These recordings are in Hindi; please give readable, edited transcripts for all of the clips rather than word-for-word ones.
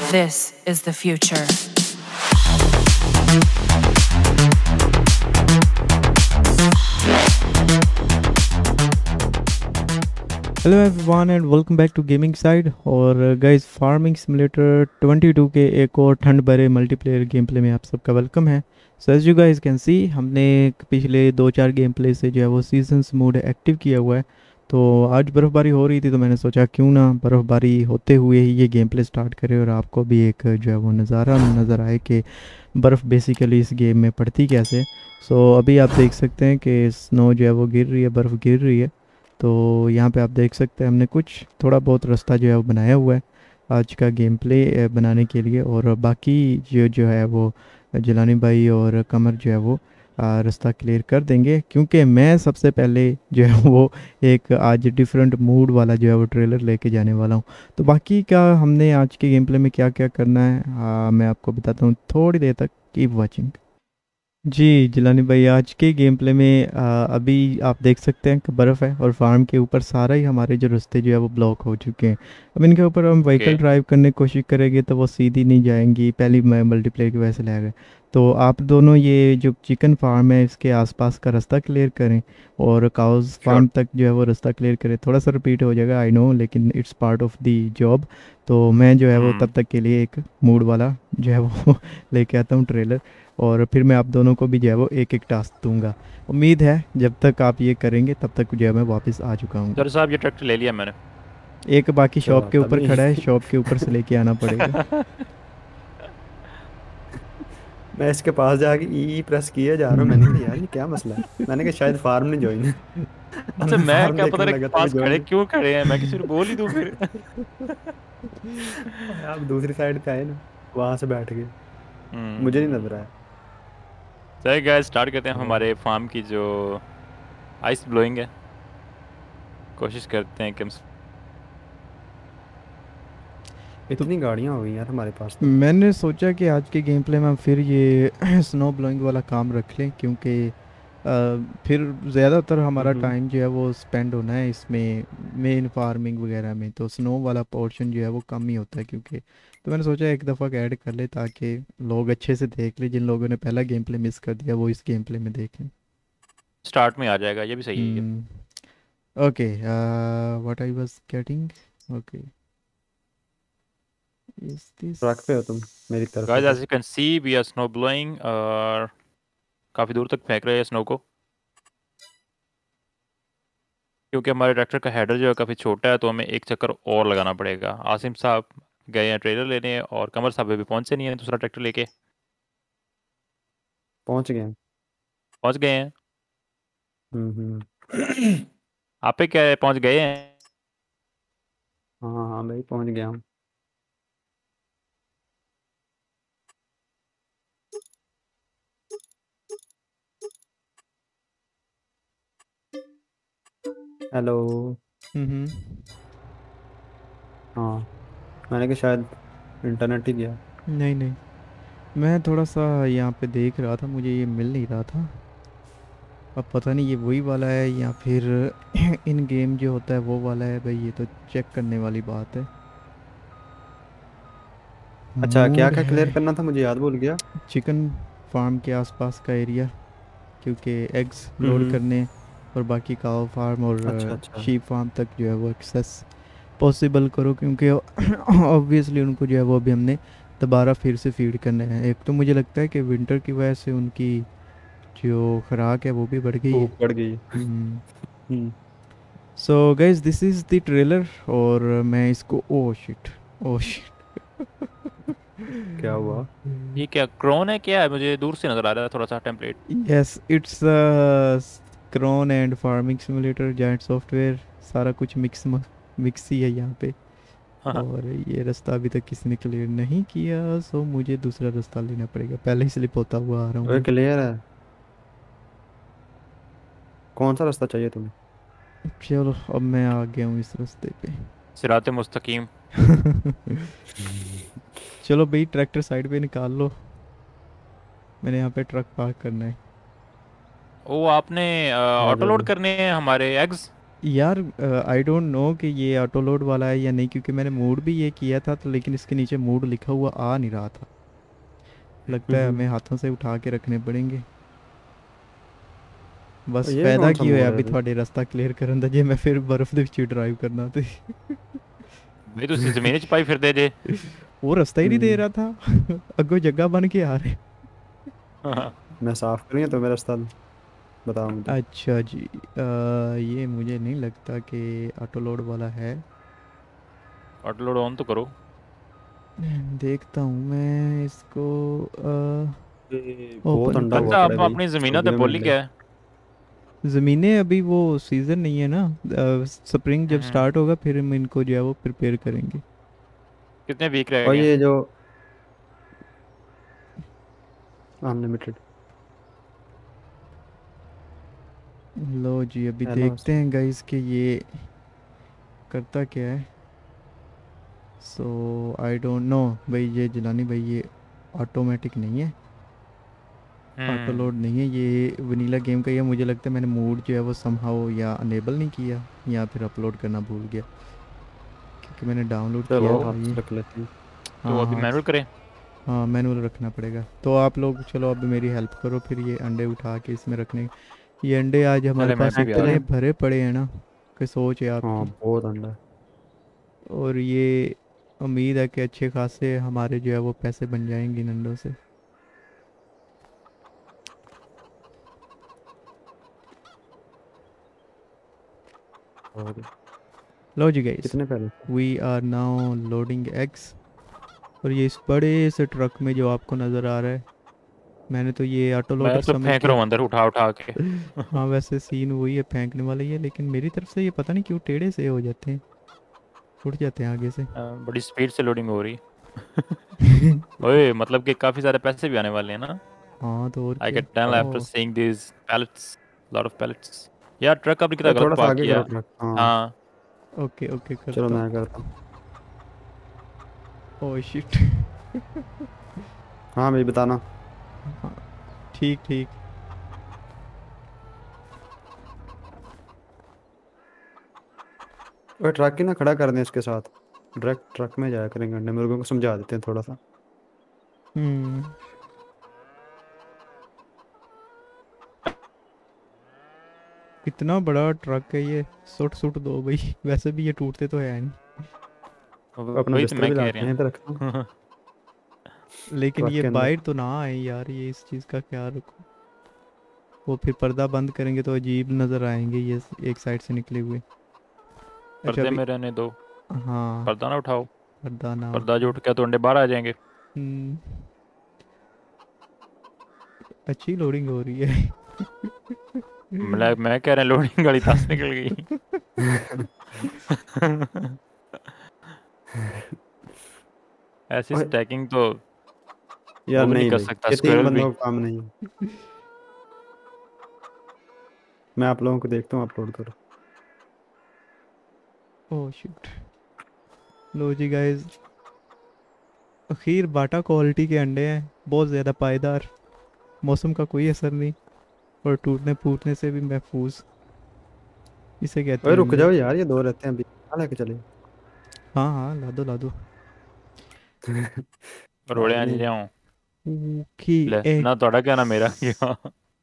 This is the future. Hello everyone and welcome back to gaming side. और गाइस फार्मिंग सिमुलेटर 22 के एक और ठंड भरे मल्टीप्लेयर गेम प्ले में आप सबका वेलकम है। So as you guys can see, हमने पिछले 2-4 गेम प्ले से जो है वो सीजन्स मोड एक्टिव किया हुआ है। तो आज बर्फ़बारी हो रही थी तो मैंने सोचा क्यों ना बर्फ़बारी होते हुए ही ये गेम प्ले स्टार्ट करें और आपको भी एक जो है वो नज़ारा नज़र आए कि बर्फ़ बेसिकली इस गेम में पड़ती कैसे। सो अभी आप देख सकते हैं कि स्नो जो है वो गिर रही है, बर्फ़ गिर रही है। तो यहाँ पे आप देख सकते हैं हमने कुछ थोड़ा बहुत रास्ता जो है वो बनाया हुआ है आज का गेम प्ले बनाने के लिए। और बाकी जो है वो जिलानी भाई और कमर जो है वो रास्ता क्लियर कर देंगे, क्योंकि मैं सबसे पहले जो है वो एक आज डिफरेंट मूड वाला जो है वो ट्रेलर लेके जाने वाला हूँ। तो बाकी का हमने आज के गेम प्ले में क्या क्या करना है मैं आपको बताता हूँ थोड़ी देर तक। Keep watching. जी जिलानी भाई, आज के गेम प्ले में अभी आप देख सकते हैं कि बर्फ़ है और फार्म के ऊपर सारा ही हमारे जो रास्ते जो है वो ब्लॉक हो चुके हैं। अब इनके ऊपर हम ओके। व्हीकल ड्राइव करने की कोशिश करेंगे तो वो सीधी नहीं जाएंगी, पहली मल्टीप्लेयर की वजह से ले गए। तो आप दोनों ये जो चिकन फार्म है इसके आसपास का रास्ता क्लियर करें और काउस श्योर। फार्म तक जो है वो रास्ता क्लियर करें। थोड़ा सा रिपीट हो जाएगा आई नो, लेकिन it's part of the job. तो मैं जो है वो हम्म। तब तक के लिए एक मूड वाला जो है वो लेके आता हूँ ट्रेलर, और फिर मैं आप दोनों को भी जो है वो एक एक टास्क दूंगा। उम्मीद है जब तक आप ये करेंगे तब तक जो है मैं वापस आ चुका हूँ। सर साहब ये ट्रैक्टर ले लिया मैंने। एक बाकी शॉप अच्छा के ऊपर तभी खड़ा है, शॉप के ऊपर से लेके आना पड़ेगा। मैं इसके पास जाके ई प्रेस किए जा रहा हूँ। मैंने कहा यार ये क्या मसला है। मैंने कहा शायद फार्म नहीं ज्वाइन है। अब अच्छा, मैं मैं फार्म क्या पता देखने नहीं लगा तो मैं पास खड़े ज्वाइन। क्यों खड़े हैं, मैं किसी को बोल ही दूं फिर। आप दूसरी साइड पे आए ना, वहां से बैठ गए। मुझे नहीं नजर हम्म। आया। चलिए गाइस स्टार्ट करते हैं हाँ, हमारे फार्म की जो आइस ब्लोइंग है। कोशिश करते हैं कि हम तो इतनी गाड़ियां हो गई यार हमारे पास तो। मैंने सोचा कि आज के गेम प्ले में हम फिर ये स्नो ब्लोइंग वाला काम रख लें, क्योंकि फिर ज़्यादातर हमारा हम्म। टाइम जो है वो स्पेंड होना है इसमें मेन फार्मिंग वगैरह में। तो स्नो वाला पोर्शन जो है वो कम ही होता है, क्योंकि तो मैंने सोचा एक दफ़ा ऐड कर ले ताकि लोग अच्छे से देख ले, जिन लोगों ने पहला गेम प्ले मिस कर दिया वो इस गेम प्ले में देख लें। स्टार्ट में आ जाएगा, ये भी सही है। Okay, what I was getting. Okay, is this. Truck पे हो तुम, मेरी तरफ हो गाइस एज तो। You can see we are snow blowing और काफ़ी दूर तक फेंक रहे हैं स्नो को, क्योंकि हमारे ट्रैक्टर का हेडर जो है काफ़ी छोटा है तो हमें एक चक्कर और लगाना पड़ेगा। आसिम साहब गए हैं ट्रेलर लेने और कमर साहब अभी पहुंचे नहीं है दूसरा ट्रैक्टर लेके। पहुंच गए हैं। पहुंच गए हैं। हम्म। आप पे क्या है, पहुंच गए हैं। हाँ हाँ भाई पहुंच गया हूँ। हेलो। हम्म। हाँ, मैंने कहा शायद इंटरनेट ही गया। नहीं नहीं, मैं थोड़ा सा यहाँ पे देख रहा था, मुझे ये मिल नहीं रहा था। अब पता नहीं ये वही वाला है या फिर इन गेम जो होता है वो वाला है भाई, ये तो चेक करने वाली बात है। अच्छा, क्या मूड क्या है क्लियर करना था, मुझे याद भूल गया। चिकन फार्म के आसपास का एरिया, क्योंकि एग्स लोड हम्म। करने और बाकी काव फार्म और अच्छा अच्छा। शीप फार्म तक जो है वो एक्सेस पॉसिबल करो, क्योंकि ऑब्वियसली उनको जो है वो अभी हमने दोबारा फिर से फीड करना है। एक तो मुझे लगता है कि विंटर की वजह से उनकी जो खुराक है वो भी बढ़ गई है। भूख बढ़ गई। Hmm. Hmm. So guys this is the trailer, और मैं इसको ओ शिट, ओ शिट। क्या हुआ? ये क्या क्रोन है, क्या है? मुझे दूर से नजर आ रहा है थोड़ा सा template. Yes it's Krone and farming simulator giant software, सारा कुछ मिक्स ही है यहाँ पे। हाँ। और ये रास्ता अभी तक किसी ने क्लियर नहीं किया, सो मुझे दूसरा रास्ता लेना पड़ेगा, पहले ही स्लिप होता हुआ आ रहा हूँ ओए मैं। क्लियर है। कौन सा रास्ता चाहिए तुम्हें? चलो अब मैं आ गया हूँ इस रास्ते पे। सिराते मुस्तकीम। चलो भाई ट्रैक्टर साइड पे निकाल लो, मैंने यहाँ पे ट्रक पार्क करना है। ओ आपने ऑटो लोड हेलो। करने हैं हमारे एग्स। यार आई डोंट नो कि ये ऑटो लोड वाला है या नहीं, क्योंकि मैंने मूड भी ये किया था तो, लेकिन इसके नीचे मूड लिखा हुआ आ नहीं रहा था। लगता है हमें हाथों से उठा के रखने पड़ेंगे। और बस ये फायदा कौन सा की होया मोड़ है अभी भाई? थोड़े रास्ता क्लियर करन दा जे मैं फिर बर्फ ਦੇ ਵਿੱਚ ਡਰਾਈਵ ਕਰਨਾ ਤੇ। भाई तुसी जमीन च पाई फिरदे जे। वो रास्ता ही नहीं दे हम्म, रहा था। अगो जगह बन के आ रहे। मैं साफ करूँगा तो मेरा रास्ता बताओ मुझे। अच्छा जी, ये मुझे नहीं लगता कि ऑटो लोड वाला है। ऑटो लोड ऑन तो करो। देखता हूँ मैं इसको। ये बहुत ओपन अंडा हुआ अच्छा पड़ा आप है भाई, अपनी जमीनों ते सर्दियों में बोली अंडे। क्या है? ज़मीनें अभी वो सीज़न नहीं है ना। स्प्रिंग जब हम्म। स्टार्ट होगा फिर हम इनको जो है वो प्रिपेयर करेंगे। कितने वीक रह और गए? ये जो अनलिमिटेड। लो जी, अभी हेलो। देखते हैं गाइस कि ये करता क्या है। सो आई डोंट नो भाई, ये जिलानी भाई ये ऑटोमेटिक नहीं है, ऑटो हम्म। लोड नहीं है, ये वनीला गेम का ही है। मुझे लगता है मैंने मूड जो है वो समहाउ या अनेबल नहीं किया या फिर अपलोड करना भूल गया, क्योंकि मैंने डाउनलोड चलो किया तो था हाथ ये। से रख लेते हैं। तो हाँ अभी हाथ मैनुअल से। करें? हाँ मैनुअल रखना पड़ेगा, तो आप लोग चलो अभी मेरी हेल्प करो फिर ये अंडे उठा के इसमें रखने। ये अंडे आज हमारे चले मैं पास भी आ फेंकते रहा इतने हूँ। जाएं। भरे पड़े हैं ना कि सोच है हाँ आपकी। बहुत अंडा है। और ये उम्मीद है कि अच्छे खासे हमारे जो है वो पैसे बन जाएंगे इन अंडों से। और लो जी गाइस, कितने पहले थे? We are now loading eggs. और ये इस बड़े से ट्रक में जो आपको नज़र आ रहा है, मैंने तो ये ऑटो मैं लोडर तो समझ फेंक के। रहा हूँ अंदर उठा उठा के। हाँ वैसे सीन वही है, फेंकने वाला ही है, लेकिन मेरी तरफ से ये पता नहीं क्यों टेढ़े से हो जाते हैं, उठ जाते हैं आगे से। बड़ी स्पीड से लोडिंग हो रही। ओए मतलब कि काफी सारे पैसे भी आने वाले हैं ना? हाँ तो और आई क्या। Get 10 after oh seeing these pallets, lot of pallets। यार ट्रक आपने कितना ये गलत थोड़ा सा पार्क आगे करो किया। ट्रक, हाँ। हाँ। ओके ओके चलो करता हूँ। मैं करता हूँ। Oh shit. हाँ भाई बताना। हाँ ठीक ठीक। और ट्रक ही ना खड़ा कर दें इसके साथ, डायरेक्ट ट्रक में जाया करेंगे अंडे, मुर्गों को समझा देते हैं थोड़ा सा। हम्म। इतना बड़ा ट्रक है ये, सुट सुट दो भाई। वैसे भी ये टूटते तो है नहीं, अपना वही तो बिस्तर मैं भी कह लाते रहा हैं इधर रखता हूँ हूँ। लेकिन ट्रक ये के अंदर। बाहर तो ना आए यार, ये इस चीज़ का ख्याल रखो। वो फिर पर्दा बंद करेंगे तो अजीब नज़र आएंगे ये एक साइड से निकले हुए। अच्छा पर्दे अभी। में रहने दो। हाँ पर्दा ना उठाओ। पर्दा ना पर्दा जो उठाओ। उठ गया तो अंडे बाहर आ जाएंगे। हम्म। अच्छी लोडिंग हो रही है। मैं कह रहा लोडिंग गाड़ी 10 निकल गई। ऐसी ओए, स्टैकिंग तो यार वो भी नहीं नहीं कर भाई, सकता ये तीन स्क्विरल भी। बंदों का काम नहीं है। मैं आप लोगों को देखता हूँ, अपलोड करो। Oh shit. लो जी गाइस, आखिर बाटा क्वालिटी के अंडे हैं, बहुत ज़्यादा पायदार, मौसम का कोई असर नहीं, और टूटने फूटने से भी महफूज। इसे कहते ओए हैं रुक अंडे। जाओ यार, ये दो रहते हैं अभी, कहाँ लेके चले? हाँ हाँ ला दो ला दो। रोड़े आ नहीं। जाऊं? ओके। ले ए ना थोड़ा क्या ना मेरा क्या।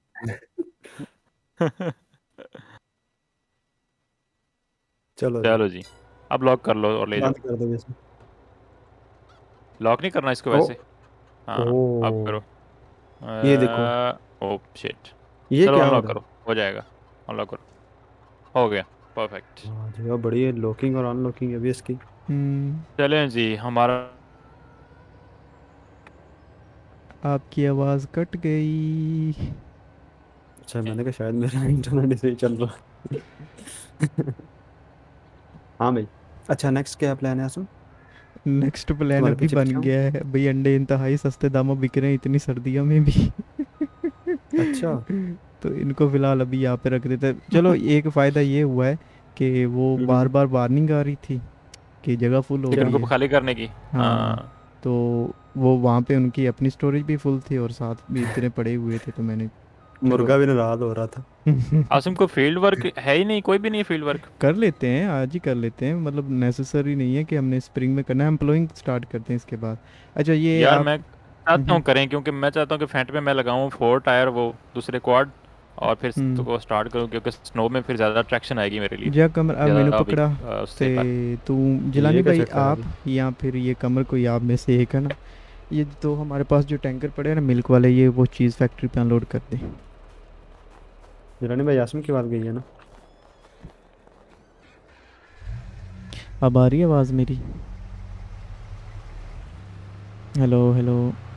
चलो जी, चलो जी। अब लॉक कर लो और ले जाओ। बंद कर दो वैसे। लॉक नहीं करना इसको ओ वैसे। हाँ अब ओ करो। ये देखो, ओ शिट। ये चलो क्या हो अनलॉक रहा है? करो हो जाएगा। अनलॉक करो। हो गया। परफेक्ट। हाँ जगह बड़ी है, लॉकिंग और अनलॉकिंग अभी इसकी। हम्म। चलें जी हमारा। आपकी आवाज़ कट गई। अच्छा मैंने कहा शायद मेरा इंटरनेट सही चल रहा है। हाँ भाई। अच्छा नेक्स्ट क्या प्लान है आसम? नेक्स्ट प्लान तुम्हारे अभी पीछे बन पीछे हूँ। गया है भाई, अंडे इंतहाई सस्ते दामों बिक रहे हैं इतनी सर्दियों में भी। अच्छा। तो इनको फिलहाल अभी यहाँ पे रख देते हैं। चलो एक फ़ायदा ये हुआ है कि वो बार हम्म। बार वार्निंग आ रही थी कि जगह फुल हो चिकन गई को है। खाली करने की। हाँ हाँ। तो वो वहाँ पे उनकी अपनी स्टोरेज भी फुल थी और साथ भी इतने पड़े हुए थे, तो मैंने चलो। मुर्गा भी नाराज हो रहा था। आसिम को फील्ड वर्क है ही नहीं, कोई भी नहीं है फील्ड वर्क। कर लेते हैं, आज ही कर लेते हैं, मतलब नेसेसरी नहीं है कि हमने स्प्रिंग में करना है, हम प्लोइंग स्टार्ट करते हैं इसके बाद। अच्छा ये यार आप। मैं चाहता हूँ करें, क्योंकि मैं चाहता हूँ कि फ्रंट में मैं लगाऊँ 4 टायर वो दूसरे क्वाड, और फिर हम्म तो स्टार्ट करूँ, क्योंकि स्नो में फिर ज़्यादा ट्रैक्शन आएगी मेरे लिए, जा कमर अब मैंने ज़्यादा पकड़ा। उससे पर। ते तू ये जिलानी क्या भाई चक्कर है आप, अभी? या फिर ये कमर कोई आप में से एक है ना। ये तो हमारे पास जो टैंकर पड़े हैं ना मिल्क वाले, ये वो चीज़ फैक्ट्री पे अनलोड कर दे। जिलानी भाई यास्मीन की बात गई है ना? अब आ रही है आवाज़ मेरी? Hello hello.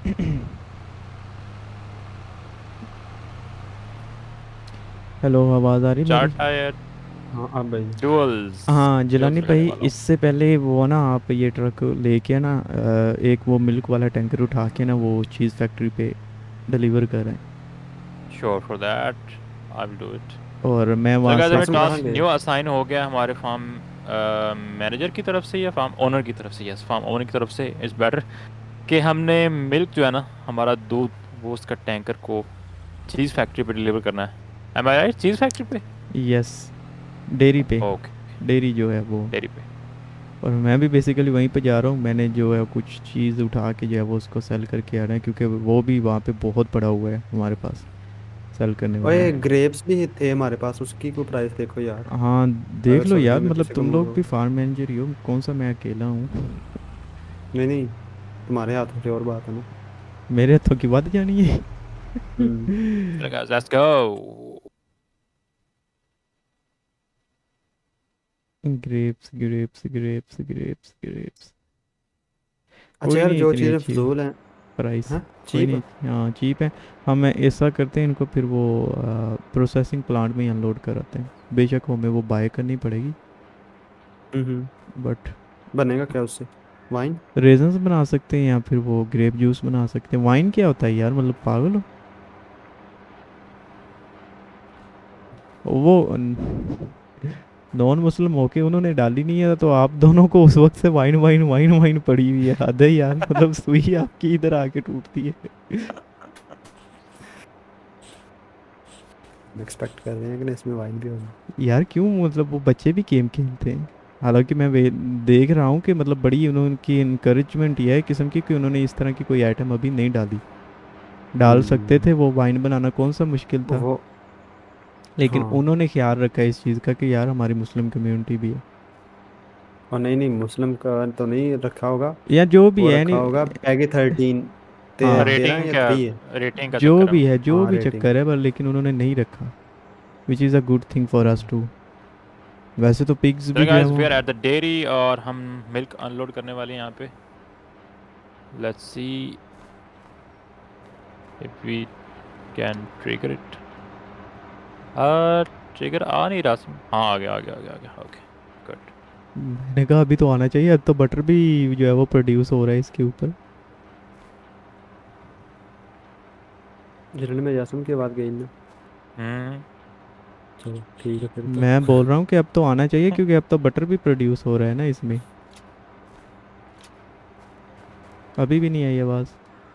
हेलो, आवाज़ आ रही है चार मेरी? टायर हाँ अब भाई। ड्यूल्स हाँ ड्यूल्स जिलानी लगाने भाई, वाला हूँ। इससे पहले वो ना आप ये ट्रक लेके ना एक वो मिल्क वाला टैंकर उठा के ना वो चीज़ फैक्ट्री पे डिलीवर करें। Sure for that, I will do it. और मैं सर वहाँ गाइस, से। हमें यास्मीन कहाँ टास्क गए? न्यू असाइन हो गया हमारे फार्म मैनेजर की तरफ से या फार्म ओनर की तरफ से। यस, फार्म ओनर की तरफ से इज़ बेटर, कि हमने मिल्क जो है ना, हमारा दूध, वो उसका टैंकर को चीज़ फैक्ट्री पे डिलीवर करना है। Am I right, cheese factory पे। यस, डेयरी पे। ओके, डेयरी जो है वो। डेयरी पे। और मैं भी बेसिकली वहीं पे जा रहा हूँ, मैंने जो है कुछ चीज़ उठा के जो है वो उसको सेल करके आ रहे हैं, क्योंकि वो भी वहाँ पे बहुत पड़ा हुआ है हमारे पास सेल करने वाला। ओए ग्रेप्स भी थे हमारे पास, उसकी कोई प्राइस देखो यार। हाँ अगर देख लो सर्दियों यार, में मतलब किसी को तुम लोग भी मंगाओ। फार्म मैनेजर ही हो, कौन सा मैं अकेला हूँ। नहीं नहीं, तुम्हारे हाथों से और बात है ना। मेरे हथों की बात जानी है। हम्म। चलो guys, let's go. Grapes grapes grapes grapes grapes. अच्छा कोई यार, नहीं जो इतनी चीज़ें अच्छी फजूल हैं। प्राइस। हाँ कोई चीप। नहीं, हाँ चीप है। हम ऐसा करते हैं, इनको फिर वो प्रोसेसिंग प्लांट में ही अनलोड कराते हैं। बेशक हमें वो बाय करनी पड़ेगी, हम्म। बट बनेगा क्या उससे? वाइन। रेजन्स बना सकते हैं या फिर वो ग्रेप जूस बना सकते हैं। वाइन क्या होता है यार, मतलब पागल हो। वो नॉन मुस्लिम होके उन्होंने डाली नहीं है, तो आप दोनों को उस वक्त से वाइन वाइन वाइन वाइन पड़ी हुई है, हद है यार, मतलब सुई आपकी इधर आके टूटती है। एक्सपेक्ट कर रहे हैं कि इसमें वाइन भी होगी। यार क्यों, मतलब वो बच्चे भी गेम खेलते हैं। हालांकि मैं देख रहा हूँ कि मतलब बड़ी उनकी इनकरेजमेंट ये है किस्म की कि उन्होंने इस तरह की कोई आइटम अभी नहीं डाली। डाल सकते हम्म। थे, वो वाइन बनाना कौन सा मुश्किल था। वो। लेकिन हाँ। उन्होंने ख्याल रखा है इस चीज़ का कि यार हमारी मुस्लिम कम्युनिटी भी है। और नहीं नहीं, मुस्लिम का तो नहीं रखा होगा। या जो भी वो है रखा नहीं। होगा पैगे 13। हाँ, 13 रेटिंग या क्या, 3 है। रेटिंग का जो चक्कर है। भी है, जो हाँ भी रेटिंग। चक्कर है, पर लेकिन उन्होंने नहीं रखा, which is a good thing for us too. वैसे तो पिग्स चलो भी जो है गाइस, वी वो। आर एट द डेयरी और हम मिल्क अनलोड करने वाले हैं यहाँ पे। Let's see if we can trigger it. Trigger आ नहीं रहा। हाँ, आ गया आ गया आ गया आ गया। Okay, good. मैंने कहा अभी तो आना चाहिए, अब तो बटर भी जो है वो प्रोड्यूस हो रहा है इसके ऊपर। जिन्होंने में यासम की बात गई ना। हम्म। चलो ठीक है फिर तो। मैं बोल रहा हूँ कि अब तो आना चाहिए, क्योंकि अब तो बटर भी प्रोड्यूस हो रहा है ना इसमें। अभी भी नहीं आई आवाज़।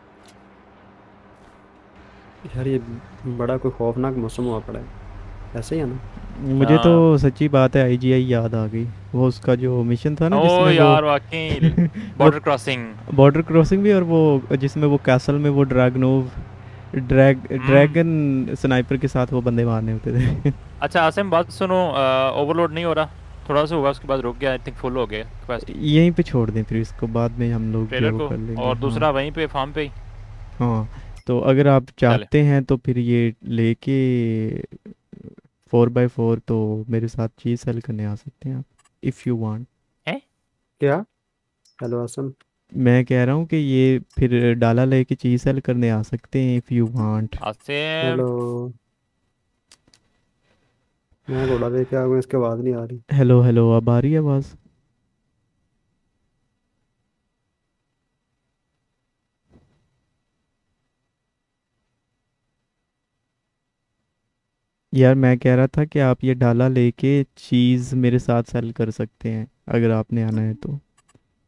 यार ये बड़ा कोई खौफनाक मौसम हुआ पड़ा है। ऐसे ही है ना? मुझे तो हाँ। सच्ची बात है आईजीआई याद आ गई। वो उसका जो मिशन था ना ओ जिसमें वो यार, वाकई वो बॉर्डर क्रॉसिंग। बॉर्डर क्रॉसिंग भी, और वो जिसमें वो कैसल में वो हम्म। ड्रैगन स्नाइपर के साथ वो बंदे मारने होते थे। अच्छा आसिम, बात सुनो, ओवरलोड नहीं हो रहा, थोड़ा सा हुआ उसके बाद रुक गया, आई थिंक फुल हो गया कैपेसिटी यहीं पे छोड़ दें, फिर इसको बाद में हम लोग जो है ट्रेलर वो को, कर लेंगे। और हाँ दूसरा वहीं पे फार्म पे ही। हाँ। तो अगर आप चले। चाहते हैं तो फिर ये लेके 4x4 तो मेरे साथ चीज़ सेल करने आ सकते हैं आप, इफ़ यू वांट। हैं? क्या? हेलो आसम। मैं कह रहा हूँ कि ये फिर डाला लेके चीज़ सेल करने आ सकते हैं, if you want. Asim. Hello. मैं घोड़ा लेके आ गया, इसके बाद नहीं आ रही। हेलो हेलो, अब आ रही है आवाज़? यार मैं कह रहा था कि आप ये डाला लेके चीज़ मेरे साथ सेल कर सकते हैं, अगर आपने आना है तो।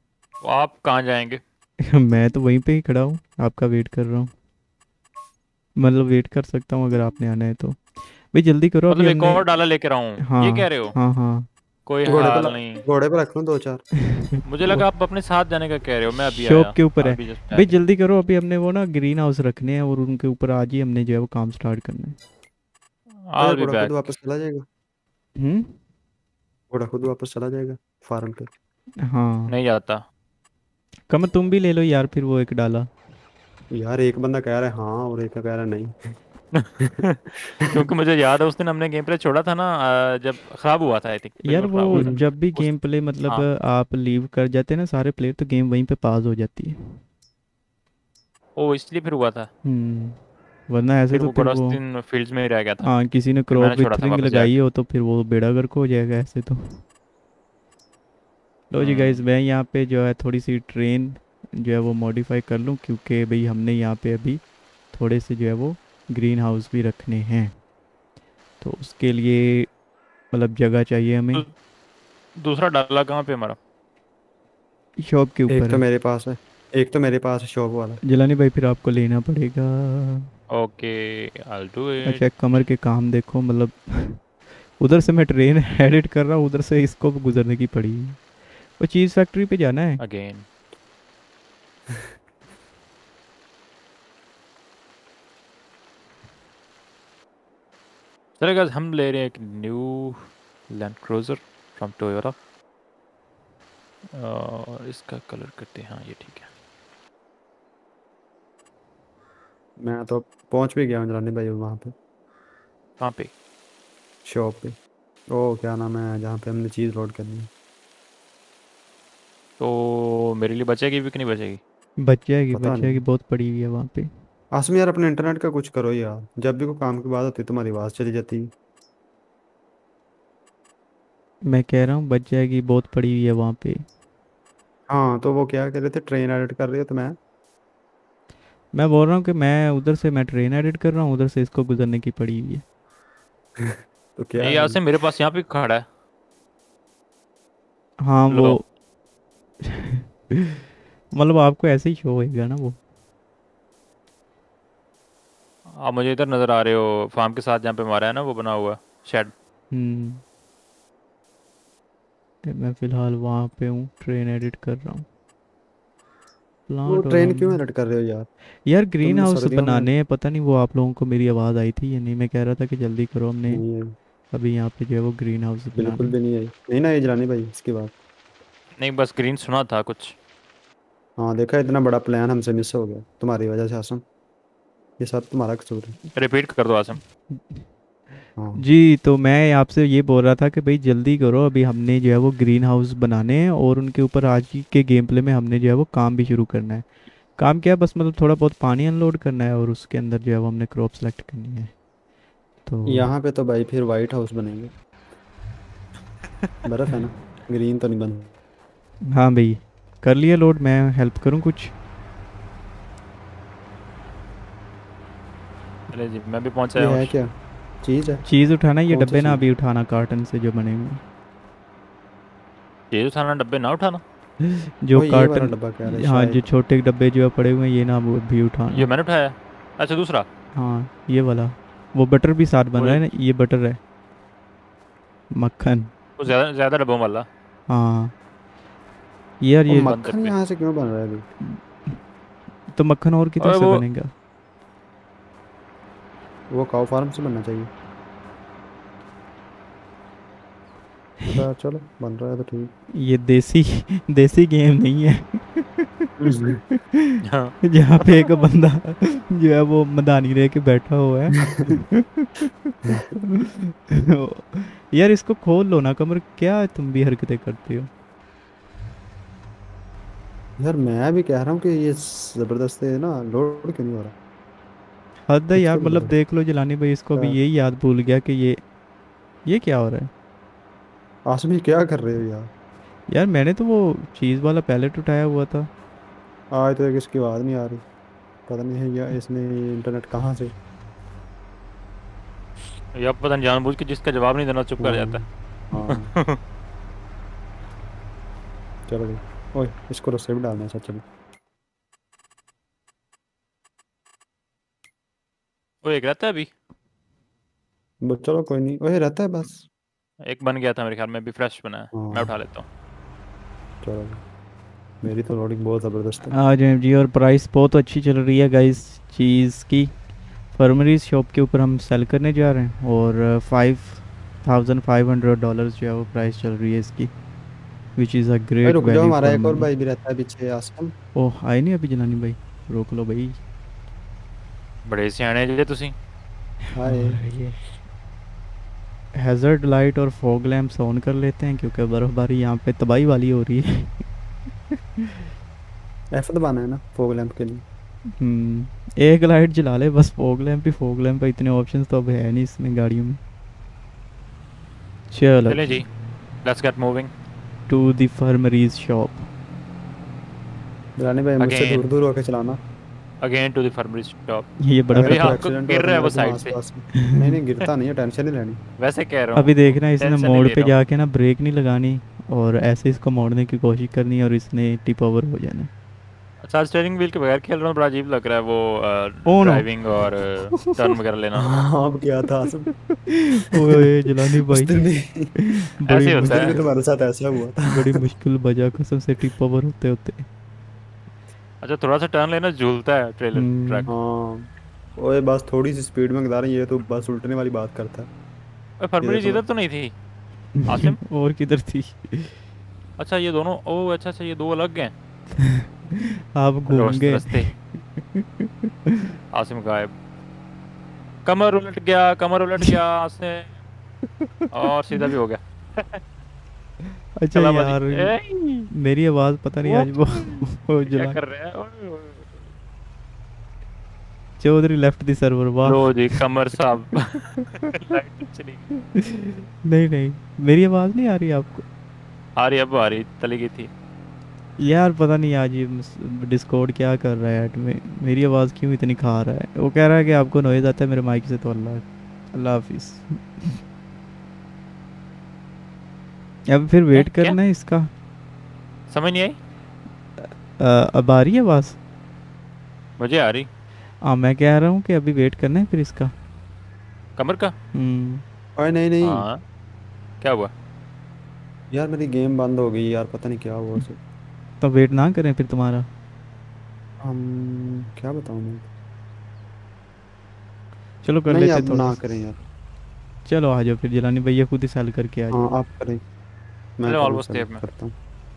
आप कहाँ जाएंगे? मैं तो वहीं पे ही खड़ा हूँ, आपका वेट कर रहा हूँ। मतलब वेट कर सकता हूँ अगर आपने आना है तो। भाई जल्दी करो अभी मतलब एक हमने। और डाला लेकर आऊं, ये कह हाँ रहे हो? हाँ हाँ। कोई घोड़े पे हाल नहीं। घोड़े पे रख लूं 2-4। मुझे वो लगा आप अपने साथ जाने का कह रहे हो, मैं अभी शॉप आया। के ऊपर है। अभी जस्ट भाई बैक। जल्दी करो अभी हमने वो ना ग्रीन हाउस रखने हैं और उनके ऊपर आज ही हमने जो है वो काम स्टार्ट करना है। तो यार आई बी घोड़ा खुद बैक। वापस चला जाएगा। हम्म। घोड़ा खुद वापस चला जाएगा फार्म पे। हाँ। नहीं जाता। कमर तुम भी ले लो यार फिर वो एक डाला। यार एक बंदा कह रहा है हाँ और एक कह रहा है नहीं। क्योंकि मुझे याद है उस दिन हमने गेम प्ले छोड़ा था ना, जब खराब हुआ था, आई थिंक यार बिल्कुल वो खराब हुआ था जब भी उस। गेम प्ले मतलब हाँ। आप लीव कर जाते हैं ना सारे प्लेयर तो गेम वहीं पे पास हो जाती है। ओ, इसलिए फिर हुआ था। वरना ऐसे फिर तो वो फिर वो। गॉडस्टिन फील्ड्स में ही रह गया था। हाँ किसी ने फिर क्रॉप मैंने छोड़ा विथ था रिंग वापस लगाई जाके। हो तो फिर वो बेड़ा गर्क हो जाएगा ऐसे तो। लो जी गाइस हम्म। मैं यहाँ पे जो है थोड़ी सी ट्रेन जो है वो मॉडिफाई कर लूँ क्योंकि भाई हमने यहाँ पे अभी थोड़े से जो है वो ग्रीन हाउस भी रखने हैं। तो उसके लिए मतलब जगह चाहिए हमें। दू, दूसरा डाला कहाँ पे हमारा? शॉप के एक ऊपर तो है। मेरे पास है। एक तो मेरे पास है शॉप वाला। जिलानी भाई फिर आपको लेना पड़ेगा। ओके, आई डू अच्छा इट। कमर के काम देखो मतलब उधर से मैं ट्रेन एडिट कर रहा हूँ उधर से इसको गुजरने की पड़ी। वो चीज़ फैक्ट्री पे जाना है। अगेन। चलेगा, हम ले रहे हैं एक new Land Cruiser from Toyota. और इसका कलर करते हैं, हाँ ये ठीक है। मैं तो पहुंच भी गया हूँ रानी भाई वहाँ पे कहाँ पे? शॉप पे। ओ क्या नाम है जहाँ पे हमने चीज़ लोड करनी है। तो मेरे लिए बचेगी भी कि नहीं बचेगी? पता बच जाएगी नहीं। बहुत पड़ी हुई है वहाँ पे। आसम यार अपने इंटरनेट का कुछ करो यार, जब भी कोई काम की बात होती है तुम्हारी आवाज़ चली जाती है। मैं कह रहा हूँ बच जाएगी बहुत पड़ी हुई है वहाँ पे। हाँ तो वो क्या कह रहे थे ट्रेन एडिट कर रही हो तो मैं। मैं बोल रहा हूँ कि मैं ट्रेन एडिट कर रहा हूँ उधर से इसको गुजरने की पड़ी हुई है। तो क्या ये है यहाँ भाई। से मेरे पास यहाँ पे खड़ा है। हाँ वो लो। मतलब आपको ऐसे ही शो होएगा ना वो। आप मुझे इधर नज़र आ रहे हो, फार्म के साथ जहाँ पे हमारा है ना वो बना हुआ शेड। हम्म। मैं फ़िलहाल वहाँ पे हूँ ट्रेन एडिट कर रहा हूँ। वो प्लांट और ट्रेन हम। क्यों एडिट कर रहे हो यार। यार ग्रीन तुमने हाउस सर्दियों में। बनाने हैं पता नहीं वो आप लोगों को मेरी आवाज़ आई थी या नहीं मैं कह रहा था कि जल्दी करो हमने नहीं है। अभी यहाँ पे जो है वो ग्रीन हाउस बनाने बिल्कुल हैं। भी नहीं आई, नहीं ना ये जलानी भाई इसकी बात। नहीं, बस ग्रीन सुना था कुछ। हाँ देखा इतना बड़ा प्लान हमसे मिस हो गया तुम्हारी वजह से आसम। ये सब तुम्हारा कसूर है। रिपीट कर दो आसम। हाँ। जी तो मैं आपसे ये बोल रहा था कि भाई जल्दी करो अभी हमने जो है वो ग्रीन हाउस बनाने हैं और उनके ऊपर आज ही के गेम प्ले में हमने जो है वो काम भी शुरू करना है। काम क्या है बस मतलब थोड़ा बहुत पानी अनलोड करना है और उसके अंदर जो है वो हमने क्रॉप सेलेक्ट करनी है। तो यहाँ पे तो भाई फिर वाइट हाउस बनेंगे। बर्फ है ना। ग्रीन तो नहीं बन। हाँ भाई कर लिया लोड मैं हेल्प करूँ कुछ। चले जी, मैं भी पहुँच आया ये हूँ। है क्या चीज़ है। चीज़ उठाना ये कौन सी डब्बे ना चीज़। अभी उठाना कार्टन से जो बने हुए चीज़ उठाना, डब्बे ना उठाना। हैं जो ओ ये वाला कार्टन। डब्बा कह रहे हैं हाँ जो शायद। छोटे डब्बे जो है पड़े हुए हैं ये ना वो भी ये उठाना। मैंने उठाया। अच्छा, दूसरा। हाँ ये वाला। वो बटर भी साथ बन वो रहा जो है ना ये बटर है। मक्खन। वो ज़्यादा ज़्यादा डब्बों वाला। हाँ यार ओ ये बंद मक्खन डब्बे। यहाँ से क्यों बन रहा है अभी। तो मक्खन और किधर और से वो बनेगा। वो काऊ फार्म से बनना चाहिए। चलो बन रहा है तो ठीक। ये देसी देसी गेम नहीं है हाँ। जहाँ पे एक बंदा जो है वो मदानी रह के बैठा हुआ है यार इसको खोल लो ना कमर क्या तुम भी हरकतें करते हो। यार मैं भी कह रहा हूँ कि ये जबरदस्त है ना लोड क्यों नहीं हो रहा। हद है कुछ यार तो मतलब गड़बड़ देख लो जलानी भाई इसको अभी है। यही याद भूल गया कि ये क्या हो रहा है। आसमी क्या कर रहे हो यार। यार मैंने तो वो चीज़ वाला पैलेट उठाया हुआ था। आज तो एक इसकी आवाज़ नहीं आ रही। पता नहीं है या इसने ये इंटरनेट कहाँ से। या पता नहीं जानबूझ के जिसका जवाब नहीं देना चुप कर जाता हाँ। हाँ। है। चलो भाई। ओए इसको तो सेव डालना है सच में। वो एक रहता है अभी, चलो कोई नहीं, वही रहता है बस। एक बन गया था मेरे ख्याल में, अभी फ्रेश बना है, मैं हाँ उठा लेता हूँ। चलो, मेरी तो लोडिंग बहुत ज़बरदस्त है। आज जी, और प्राइस बहुत अच्छी चल रही है गाइस चीज़ की। फार्मरीज शॉप के ऊपर हम सेल करने जा रहे हैं और $5,500 जो है वो प्राइस चल रही है इसकी, विच इज़ अ भाई ग्रेट रुक जाओ, वैल्यू हमारा फॉर एक और मनी। भाई भी रहता है पीछे, आसम। ओह आए नहीं अभी जनानी भाई, रोक लो भाई। बड़े सियाने जे तुसी। हाय। और ये हैज़र्ड लाइट और फॉग लैंप्स ऑन कर लेते हैं क्योंकि बर्फ़बारी यहाँ पे तबाही वाली हो रही है। ऐसा दबाना है ना फोग लैंप के लिए। एक लाइट जला ले बस, फॉग लैंप ही फॉग लैंप है, इतने ऑप्शंस तो अब है नहीं इसमें गाड़ियों में। चलो चलें जी, जी, let's get moving to the farmery's shop. रानी भाई मुझसे अगेन, दूर दूर होके चलाना। Again to the farmery shop. ये बड़ा अगर भाई कोई आपको एक्सीडेंट गिर हुआ तो रहा है वो मेरे तुम साइड से, आसपास में। नहीं नहीं, गिरता नहीं है, टेंशन नहीं लेनी। वैसे कह रहा अभी हूँ, देखना इसने टेंशन नहीं मोड़ ले पे रहा हूँ। जाके ना ब्रेक नहीं लगानी और ऐसे इसको मोड़ने की कोशिश करनी है और इसने टिप ओवर हो जाना है। अच्छा, स्टीयरिंग व्हील के बगैर खेल रहा हूँ, बड़ा अजीब लग रहा है वो ओ नो। ड्राइविंग और टर्न वगैरह लेना। हाँ अब क्या था आसम। ओए जलानी उस भाई, दिन भी बड़ी ऐसे ही उस होता दिन भी है। तुम्हारे साथ ऐसा हुआ बड़ी था। मुश्किल बजा कसम से टिप ओवर होते होते। अच्छा, थोड़ा सा टर्न लेना झूलता है ट्रेलर हम्म। ट्रक। हाँ, ओए बस थोड़ी सी स्पीड में गिरा रही है, ये तो बस उल्टने वाली बात करता है। इधर फरवरी तो इधर तो नहीं थी आसिम। और किधर थी? अच्छा ये दोनों, ओ अच्छा अच्छा, ये दो अलग हैं। आप घूम गए। रास्ते, आसिम गायब। कमर उलट गया आसिम, और सीधा भी हो गया। अच्छा कलाबाजी यार, ए, मेरी आवाज़ पता नहीं आज what? वो ये क्या जला। कर रहे हैं? ओए, ओए, ओए। चौधरी लेफ्ट द सर्वर, वाह। लो जी कमर साहब। लाइट चली गई। नहीं नहीं, मेरी आवाज़ नहीं आ रही आपको? आ रही, अब आ रही, चली गई थी। यार पता नहीं आज ये डिस्कॉर्ड क्या कर रहा है ऐड में, मेरी आवाज़ क्यों इतनी खा रहा है। वो कह रहा है कि आपको नॉइज़ आता है मेरे माइक से, तो अल्लाह अल्लाह हाफिज़। अब फिर वेट क्या करना है इसका। समझ नहीं आई? अब आ रही है आवाज़? मुझे आ रही। हाँ मैं कह रहा हूँ कि अभी वेट करना है फिर इसका। कमर का। हम्म। ओए नहीं नहीं, हाँ, क्या हुआ? यार मेरी गेम बंद हो गई यार, पता नहीं क्या हुआ उसे। तो वेट ना करें फिर तुम्हारा। हम क्या बताऊँ मैं। चलो कर नहीं लेते अब थोड़ा ना सा। करें यार। चलो आ जाओ फिर, जलानी भैया खुद ही सेल करके आ हाँ जाओ। आप करें, मैं चलो करूँ ऑलमोस्ट सेल सेफ में। करता हूँ।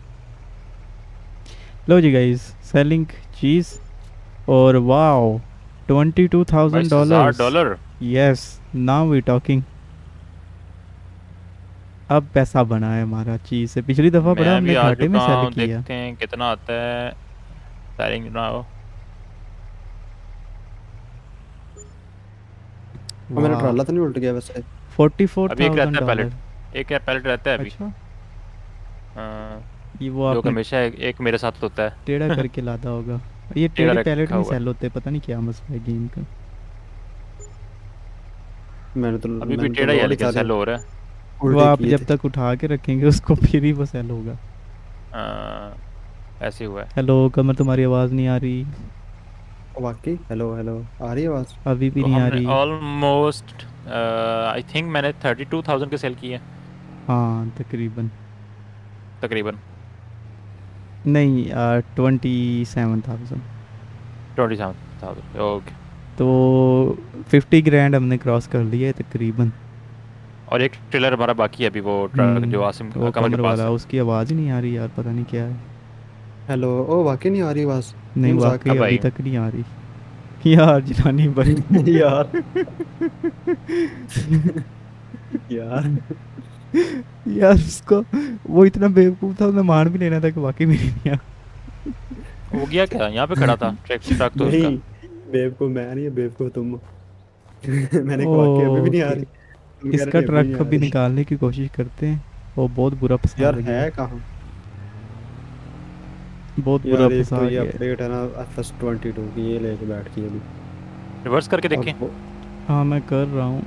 लो जी गाइस, सेलिंग चीज़, और wow twenty two thousand 22,000 dollars dollar yes, now we talking. अब पैसा बना है हमारा चीज़ से, पिछली दफ़ा बड़ा मैं भी हमने आ घाटे में चुका सेल हूँ, किया। देखते हैं कितना आता है। सेलिंग ना हो। और मेरा वाह, ट्राला तो नहीं उल्ट गया वैसे। फोर्टी फोर अभी एक थाउजेंड रहता है पैलेट, डॉलर एक पैलेट रहता है अभी। अच्छा, हाँ, ये वो जो कि आपने हमेशा एक मेरे साथ होता टेढ़ा है। करके लादा होगा। ये टेढ़ा टेढ़े पैलेट रखा नहीं हुआ है। सेल होते, पता नहीं क्या मसला है गेम का। अभी भी मैंने तो टेढ़ा ही है लोड ही लेकिन सारे सेल हो रहा है। वो उल्टे आप किए जब थे। तक उठा के रखेंगे उसको फिर ही वो सेल होगा। हाँ, ऐसे ही हुआ है। हेलो कमर, तुम्हारी आवाज़ नहीं आ रही। वाकई, हेलो हेलो, आ रही है आवाज़। अभी भी तो नहीं आ हमने रही। ऑलमोस्ट, आई थिंक मैंने 32,000 के सेल किए हैं, हाँ तकरीबन। तकरीबन। नहीं 27,000। 27,000, ओके। तो 50 ग्रैंड हमने क्रॉस कर लिया है तकरीबन। और एक ट्रेलर हमारा बाकी है अभी, वो ट्रक जो आसिम वो कमर के कमर पास वाला, है। उसकी आवाज़ ही नहीं आ रही यार, पता नहीं क्या है। हेलो, ओ वाकई नहीं आ रही आवाज़। नहीं ये मजाक वाकई अब अभी आई। तक नहीं आ रही। यार जिलानी भाई। यार। यार यार उसको, वो इतना बेवकूफ़ था, उसने मान भी लेना था कि वाकई मेरी नहीं आ। वो गया क्या, यहाँ पे खड़ा था ट्रक, ट्रक तो नहीं, उसका। बेवकूफ मैं नहीं है, बेवकूफ तुम। मैंने कहा वाकई अभी भी नहीं आ ओके, रही, तुम कह इसका रहे थे अभी नहीं ट्रक आ अभी रही। निकालने की कोशिश करते हैं। वो बहुत बुरा फंसा यार गया है है, कहाँ। बहुत बुरा यार एक तो फंसा ये गया है। अपडेट है ना FS22 की, ये लेके बैठ गई अभी। रिवर्स करके देखें। अब वो हाँ मैं कर रहा हूँ।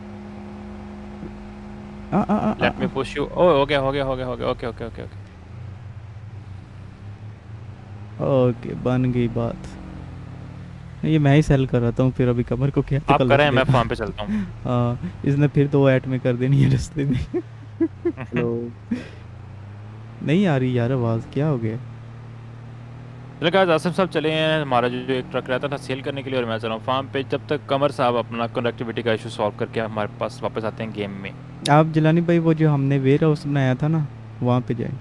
आ आ आ आ लेट मी आ। Push you. ओ हो गया, हो गया, हो गया, हो गया, okay okay okay okay. Okay बन गई बात। ये मैं ही सेल कर रहा हूँ फिर अभी कमर को क्या आप पता लग करें, मैं गया। फार्म पे चलता हूँ। इसने फिर 2 ऐट में कर देनी है रास्ते में। हेलो। नहीं आ रही यार आवाज़, क्या हो गया? चलो गाइस, आसिफ साहब चले हैं, हमारा जो एक ट्रक रहता था सेल करने के लिए, और मैं चला हूँ फार्म पे, जब तक कमर साहब अपना कनेक्टिविटी का इशू सॉल्व करके हमारे पास वापस आते हैं गेम में। आप जिलानी भाई वो जो हमने वेयर हाउस बनाया था ना, वहाँ पे जाएं।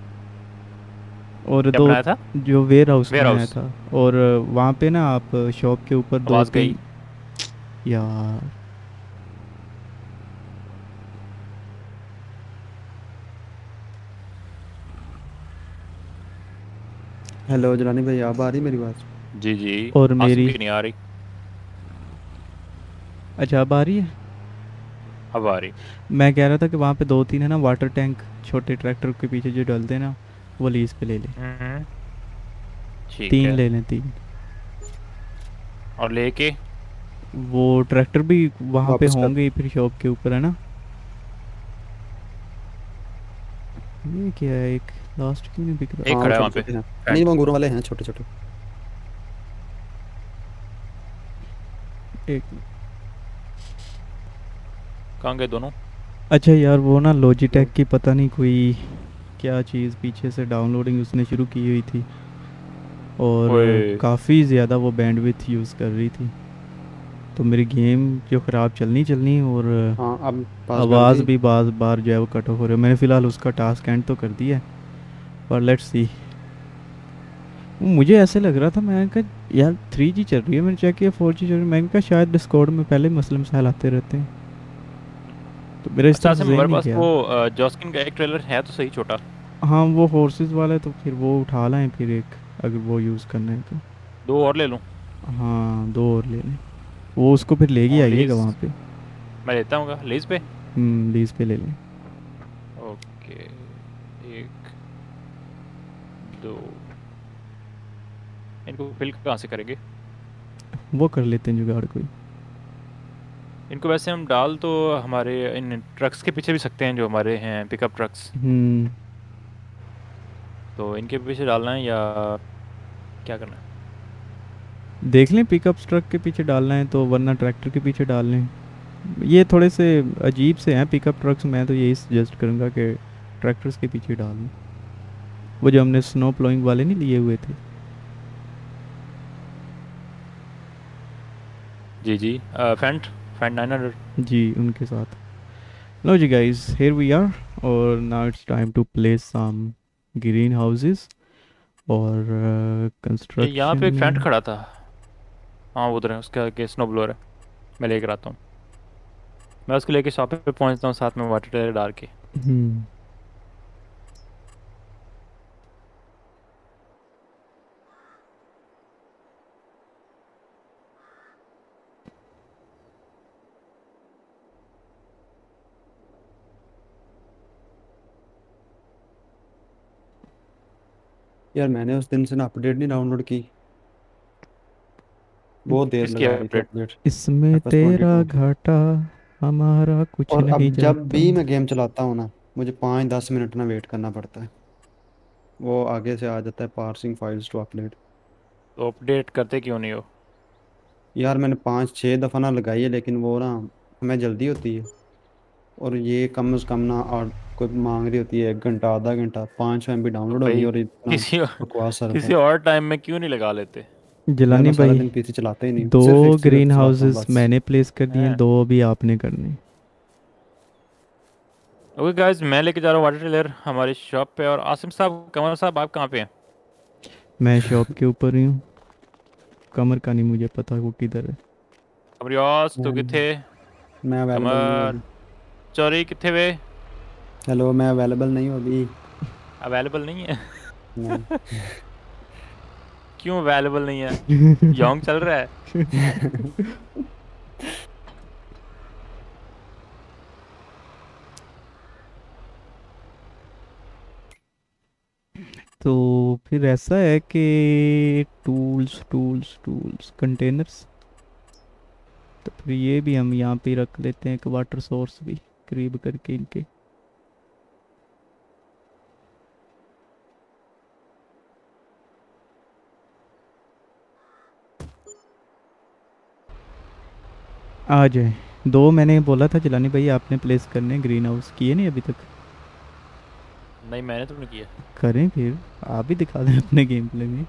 और क्या दो, बनाया था? जो वेयर हाउस वेयर बनाया हाउस। था, और वहाँ पे ना आप शॉप के ऊपर दो आवाज़ गई। तीन। यार हेलो जलानी भाई, आप आ रही मेरी बात? जी जी। और आसिफ मेरी, की नहीं आ रही। अच्छा अब आ रही है। अब आ रही। मैं कह रहा था कि वहाँ पे 2 3 है ना वाटर टैंक, छोटे ट्रैक्टर के पीछे जो डलते हैं ना, वो लीज पे ले ले। हम्म। ठीक 3 है। ले लें, 3। और लेके। वो ट्रैक्टर भी वहाँ पे वापस कर। होंगे ही फिर शॉप के ऊपर, है ना। ये क्या है, एक लास्ट क्यों नहीं बिक रहा? एक हाँ वो खड़ा है छोटे वहाँ पे। छोटे हैं। नहीं फ्रंट। वो अंगूरों वाले हैं, छोटे छोटे। एक, कहाँ गए दोनों? अच्छा यार वो ना हेलो। लॉजिटेक की पता नहीं कोई क्या चीज़ पीछे से डाउनलोडिंग उसने शुरू की हुई थी, और ओए। काफ़ी ज़्यादा वो बैंडविड्थ यूज़ कर रही थी। तो मेरी गेम जो ख़राब चलनी चलनी, और हाँ अब पास कर आवाज़ दी। भी बार बार जो है वो कट ऑफ हो रही है। मैंने फ़िलहाल उसका टास्क एंड तो कर दिया है, पर लेट्स सी। मुझे ऐसे लग रहा था, मैं कहा यार 3G चल रही है, मैंने चेक किया 4G चल रही है, मैंने कहा शायद डिस्कॉर्ड में पहले ही मसले मसाइल आते रहते हैं, तो मेरा इस अच्छा तरफ आसिफ, जहन हमारे नहीं पास गया। वो जॉस्किन का एक ट्रेलर है तो सही, छोटा। हाँ वो फोर्सेस वाला है, तो फिर वो उठा लाएं फिर एक, अगर वो यूज़ करना है तो। दो और ले लूँ? हाँ 2 और ले लें, वो उसको फिर लेके ऑन आइएगा लीज। वहाँ पे। मैं लेता हूँ लीज पे। लीज पे ले लें। ओके। एक, दो। इनको फिल कहाँ से करेंगे? वो कर लेते हैं जुगाड़ कोई। इनको वैसे हम डाल तो हमारे इन ट्रक्स के पीछे भी सकते हैं, जो हमारे हैं पिकअप ट्रक्स। हम्म तो इनके पीछे डालना है या क्या करना है? देख लें, पिकअप ट्रक के पीछे डालना है तो, वरना ट्रैक्टर के पीछे डाल लें। ये थोड़े से अजीब से हैं पिकअप ट्रक्स, मैं तो यही सजेस्ट करूँगा कि ट्रैक्टर्स के पीछे डाल लें, वो जो हमने स्नो प्लोइंग वाले नहीं लिए हुए थे। जी जी। फेंट फेंट 900। जी उनके साथ। लो जी गाइस, हियर वी आर, और now it's time to play some greenhouses और ये यहाँ कंस्ट्रक्शन पे एक फेंट में। खड़ा था। हाँ वो उधर है, उसका आगे स्नो ब्लोअर है। मैं लेकर आता हूँ। मैं उसको लेके शॉप पे पहुँचता हूँ साथ में वाटर टेलर डाल के। हम्म यार मैंने उस दिन से ना अपडेट नहीं डाउनलोड की, बहुत देर किसकी लगा रही थी अपडेट? अपडेट। इसमें एफ एस ट्वेंटी तेरा टू की। घाटा, हमारा कुछ और नहीं अब जब जाता। भी मैं गेम चलाता हूँ ना, मुझे 5-10 मिनट ना वेट करना पड़ता है। वो आगे से आ जाता है पार्सिंग फाइल्स टू अपडेट। तो अपडेट करते क्यों नहीं हो? यार मैंने 5-6 दफ़ा ना लगाई है, लेकिन वो ना हमें जल्दी होती है। और ये कम से कम ना कोई मांग रही होती है 1 घंटा, आधा घंटा, 500 MB तो डाउनलोड होगी भाई और इतना किसी बकवास किसी सर्वर। और टाइम में क्यों नहीं लगा लेते? यार जिलानी मैं सारा भाई, दिन पीसी चलाता ही नहीं, 2 सिर्फ एक चीज़ ग्रीन चलाता हूँ हाउसेस बस। मैंने प्लेस कर दिए हैं, हैं। 2 अभी आपने करने। ओके गाइस, मैं लेके जा रहा हूँ वाटर टेलर हमारी शॉप पे, और आसिम साहब, कमर साहब, आप कहाँ पे हैं? मैं शॉप के ऊपर ही हूँ, कमर का नहीं मुझे पता वो किधर है। कमरियास तो मैं किथे? मैं अवेलेबल नहीं हूँ कमर अभी। चोरी किथे वे? हेलो, मैं अवेलेबल नहीं हूँ अभी। अवेलेबल नहीं है? नहीं। क्यों अवेलेबल नहीं है? योंग चल रहा है? तो फिर ऐसा है कि टूल्स टूल्स टूल्स कंटेनर्स, तो फिर ये भी हम यहाँ पे रख लेते हैं, एक वाटर सोर्स भी करीब करके इनके। आ जाए। दो मैंने बोला था जिलानी भाई आपने प्लेस करने, ग्रीन हाउस किए नहीं अभी तक। नहीं मैंने तो नहीं किया। करें फिर, आप भी दिखा दें अपने गेम प्ले में।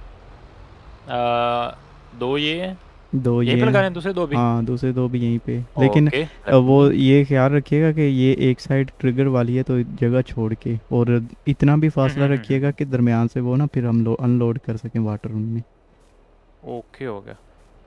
दो ये हैं। दो यहीं ये पे हैं। लगाने हैं दूसरे दो भी। हाँ दूसरे दो भी यहीं पे, लेकिन ओके वो लकी। ये ख्याल रखिएगा कि ये एक साइड ट्रिगर वाली है तो जगह छोड़ के, और इतना भी फासला रखिएगा कि दरमियान से वो ना फिर हम अनलोड कर सकें वाटर उनमें। ओके हो गया।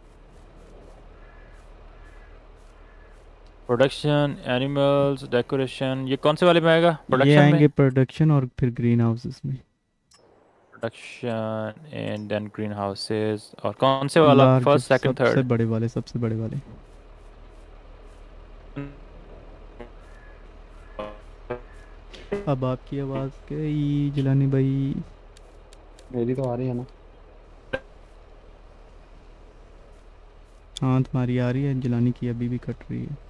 प्रोडक्शन एनिमल्स डेकोरेशन ये कौन से वाले में आएगा ये प्रोडक्शन में। आएंगे प्रोडक्शन और फिर ग्रीन हाउसेस में। Production and then greenhouses और कौन से वाला लार्ज, फर्स्ट सेकंड सबसे थर्ड। बड़े वाले, सबसे बड़े वाले। अब आपकी आवाज़ गई जिलानी भाई। मेरी तो आ रही है ना। हाँ तुम्हारी आ रही है, जिलानी की अभी भी कट रही है।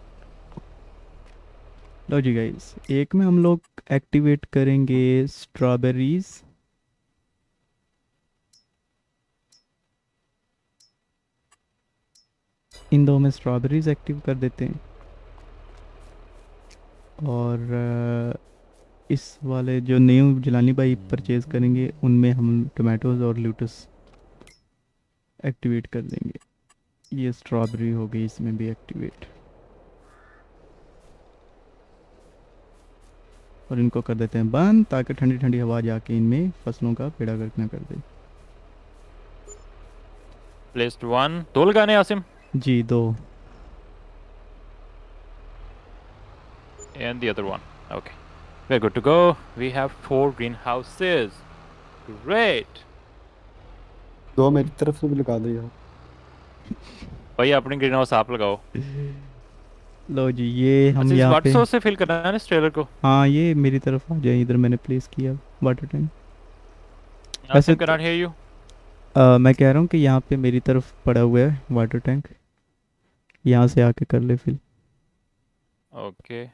लो जी गाइस, एक में हम लोग एक्टिवेट करेंगे स्ट्रॉबेरीज। इन दो में स्ट्रॉबेरीज एक्टिव कर देते हैं, और इस वाले जो न्यू जिलानी भाई परचेज करेंगे उनमें हम टोमेटोज और लूटस एक्टिवेट कर देंगे। ये स्ट्रॉबेरी हो गई, इसमें भी एक्टिवेट, और इनको कर देते हैं बंद ताकि ठंडी ठंडी हवा जाके इनमें फसलों का पेड़ा गर्क ना कर दे। प्लेस्ड वन दो लगाने आसिम जी दो। and the other one. Okay, we're good to go. We have 4 greenhouses. Great. दो मेरी तरफ से भी लगा दो यार। भाई अपनी ग्रीन हाउस आप लगाओ। लो जी ये हम अच्छा इस यहाँ वाटर पे। सोर्स से फिल करना है ना इस ट्रेलर को। हाँ ये मेरी तरफ आ जाए, इधर मैंने प्लेस किया वाटर टैंक। वैसे Asim can not hear you. मैं कह रहा हूँ कि यहाँ पे मेरी तरफ पड़ा हुआ है वाटर टैंक, यहाँ से आके कर ले फिल। ओके।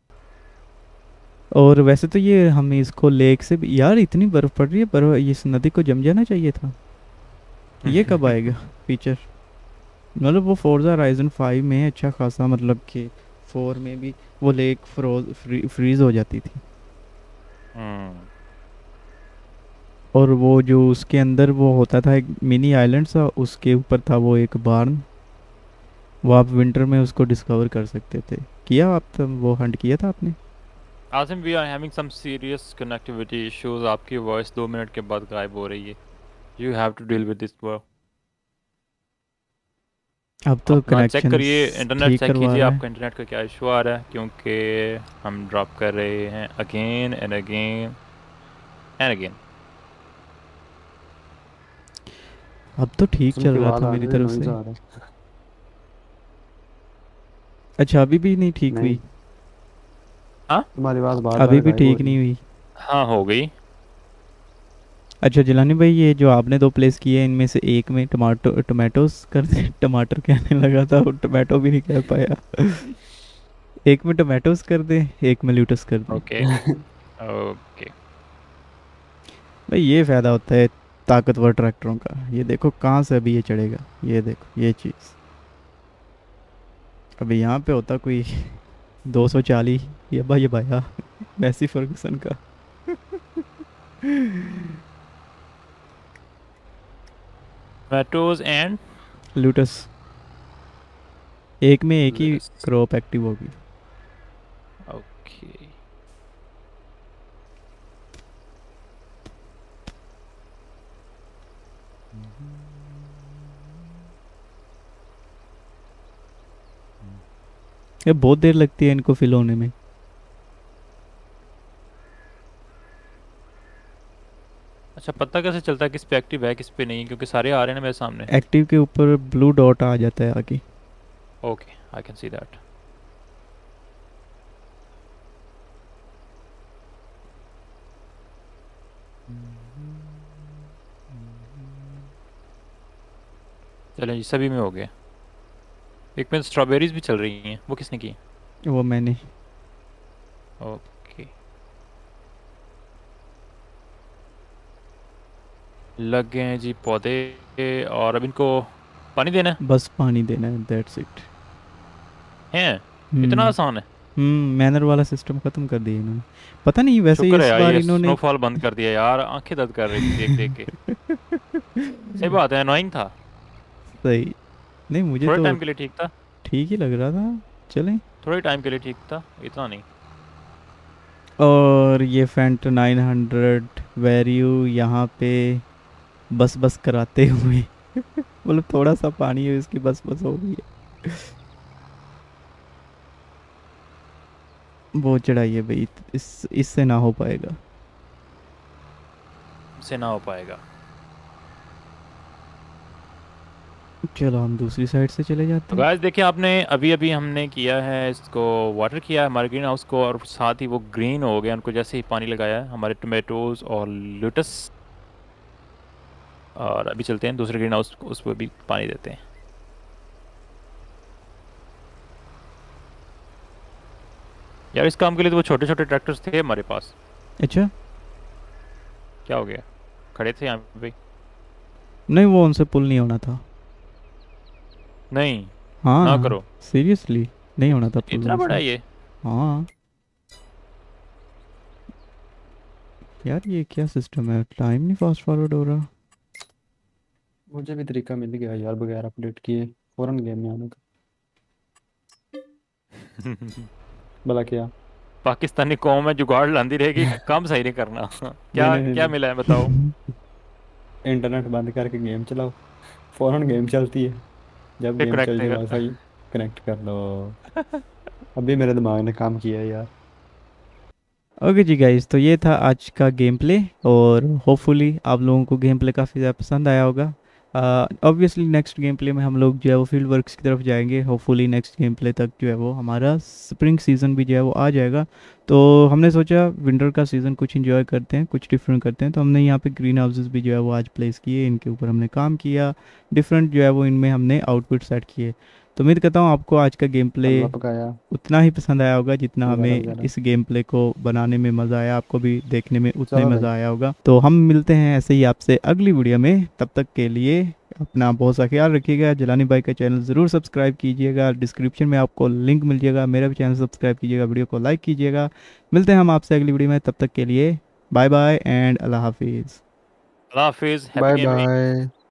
और वैसे तो ये हम इसको लेक से भी, यार इतनी बर्फ़ पड़ रही है, बर्फ इस नदी को जम जाना चाहिए था। ये कब आएगा फीचर? मतलब वो फोर्जा राइजन 5 में अच्छा खासा, मतलब कि 4 में भी वो लेक फ्रीज हो जाती थी। और वो जो उसके अंदर वो होता था एक मिनी आइलैंड सा, उसके ऊपर था वो एक बार्न, वो आप विंटर में उसको डिस्कवर कर सकते थे। किया आप तब वो हंट किया था आपने? Asim we are having some serious connectivity issues. आपकी वॉइस 2 मिनट के बाद गायब हो रही है। You have to deal with this work. अब तो अपना चेक कनेक्शन करिए इंटरनेट ठीक चेक करवा कीजिए रहा है। आपका इंटरनेट का क्या इशू आ रहा है क्योंकि हम ड्रॉप कर रहे हैं again and again and again. अब तो ठीक सुन चल की रहा आवाज था आ मेरी रही है, तरफ नॉइज से। आ रहा है। अच्छा अभी भी नहीं ठीक नहीं हुई? हाँ तुम्हारी आवाज बार अभी बार भी गायब हो ठीक रही नहीं है। हुई? हाँ हो गई। अच्छा जिलानी भाई, ये जो आपने दो प्लेस किए इनमें से एक में टमाटोस कर दे। टमाटर कहने लगा था, वो टमाटो भी नहीं कह पाया। एक में टमाटोस कर दे, एक में ल्यूटस कर दे। Okay okay. भाई ये फ़ायदा होता है ताकतवर ट्रैक्टरों का। ये देखो कहाँ से अभी ये चढ़ेगा, ये देखो ये चीज़। अभी यहाँ पे होता कोई 240, ये भाई ये भाया मैसी फर्गसन का। टोमेटोज एंड लूटस, एक में एक ही लेट्स। क्रॉप एक्टिव होगी। ओके ये बहुत देर लगती है इनको फिल होने में। अच्छा पता कैसे चलता है किस पे एक्टिव है किस पे नहीं क्योंकि सारे आ रहे हैं ना मेरे सामने। एक्टिव के ऊपर ब्लू डॉट आ जाता है आगे। Okay I can see that. चलें जी सभी में हो गया। एक में स्ट्रॉबेरीज भी चल रही हैं वो किसने की। वो मैंने। ओके लग गए हैं जी पौधे और अब इनको पानी देना है। बस पानी देना है, दैट्स इट। हैं? इतना हम्म। आसान है? मैनर वाला सिस्टम खत्म कर दिया इन्होंने। पता नहीं वैसे शुक्र है इस यार बार ये इन्होंने स्नोफॉल बंद कर दिया यार, आंखें दर्द कर रही थी देख देख के। सही बात है, अनोइंग था। सही। नहीं मुझे थोड़े तो टाइम के लिए ठीक था। ठीक ही लग रहा था। चलें। थोड़े टाइम के लिए ठीक था, इतना नहीं। और ये फेंट 900 वैल्यू यहाँ पे बस बस कराते हुए मतलब थोड़ा सा पानी है इसकी बस बस हो गई है। बहुत चढ़ाई है भाई, इससे ना हो पाएगा। से ना हो पाएगा। चलो हम दूसरी साइड से चले तो जाते हैं। गाइस देखिए, आपने अभी अभी हमने किया है इसको, वाटर किया है हमारे ग्रीन हाउस को, और साथ ही वो ग्रीन हो गया उनको जैसे ही पानी लगाया है हमारे टोमेटोज और लेटस। और अभी चलते हैं दूसरे ग्रीन हाउस को, उस पर भी पानी देते हैं। यार इस काम के लिए तो वो छोटे छोटे ट्रैक्टर्स थे हमारे पास। अच्छा। क्या हो गया? खड़े थे यहाँ पे। नहीं वो उनसे पुल नहीं होना था। नहीं, ना हाँ करो। सीरियसली नहीं होना था पुल इतना बड़ा उनसे। है ये? हाँ यार ये क्या सिस्टम है, टाइम नहीं फास्ट फॉरवर्ड हो रहा। मुझे भी तरीका मिल गया यार, बगैर अपडेट किए फौरन गेम में आने का। भला क्या? पाकिस्तानी कौम में जुगाड़ लांदी रहेगी, काम सही नहीं करना। नहीं क्या नहीं नहीं क्या मिला है बताओ? नहीं। इंटरनेट बंद करके गेम चलाओ, फौरन गेम चलती है। जब फिर गेम चल कनेक्ट जाए नहीं करता। वाईफाई कनेक्ट कर लो। अभी मेरे दिमाग ने काम किया है यार। ओके जी गाइस, तो ये था आज का गेम प्ले। और होपफुली आप लोगों को गेम प्ले काफ़ी ज़्यादा पसंद आया होगा। ऑब्वियसली नेक्स्ट गेम प्ले में हम लोग जो है वो फील्ड वर्क्स की तरफ जाएंगे। होपफुली नेक्स्ट गेम प्ले तक जो है वो हमारा स्प्रिंग सीज़न भी जो है वो आ जाएगा। तो हमने सोचा विंटर का सीज़न कुछ इंजॉय करते हैं, कुछ डिफरेंट करते हैं। तो हमने यहाँ पे ग्रीन हाउसेस भी जो है वो आज प्लेस किए, इनके ऊपर हमने काम किया। डिफरेंट जो है वो इनमें हमने आउटपुट सेट किए। तो उम्मीद करता हूँ आपको आज का गेम प्ले हलवा पकाया। उतना ही पसंद आया होगा जितना वगैरह हमें वगैरह। इस गेम प्ले को बनाने में मज़ा आया। आपको भी देखने में उतना ही चलो भाई। मज़ा आया होगा। तो हम मिलते हैं ऐसे ही आपसे अगली वीडियो में। तब तक के लिए अपना बहुत सा ख्याल रखिएगा। जलानी भाई का चैनल ज़रूर सब्सक्राइब कीजिएगा, डिस्क्रिप्शन में आपको लिंक मिल जाएगा। मेरा भी चैनल सब्सक्राइब कीजिएगा, वीडियो को लाइक कीजिएगा। मिलते हैं हम आपसे अगली वीडियो में, तब तक के लिए बाय बाय एंड अल्लाह हाफिज़। अल्लाह हाफिज़, हैप्पी बाय गेमिंग। बाय।